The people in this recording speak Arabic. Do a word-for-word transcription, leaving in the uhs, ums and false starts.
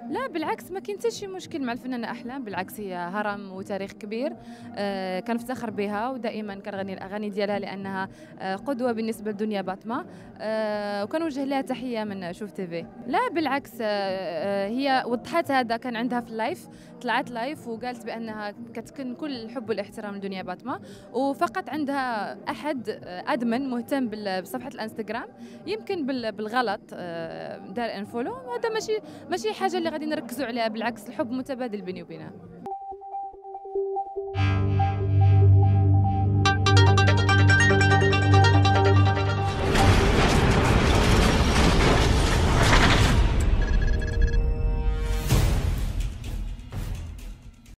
لا بالعكس، ما كاين حتى شي مشكل مع الفنانة أحلام، بالعكس هي هرم وتاريخ كبير. آآ كنفتخر بها ودائمًا كنغني الأغاني ديالها لأنها آآ قدوة بالنسبة لدنيا باطمة. آآ وكنوجه لها تحية من شوف تيفي. لا بالعكس، آآ هي وضحت هذا كان عندها في اللايف، طلعت لايف وقالت بأنها كتكن كل الحب والاحترام لدنيا باطمة، وفقط عندها أحد admin مهتم بال بصفحة الإنستجرام يمكن بال بالغلط آآ دار unfollow. هذا ماشي ماشي حاجة اللي غادي نركزوا عليها، بالعكس الحب متبادل بيني وبينها.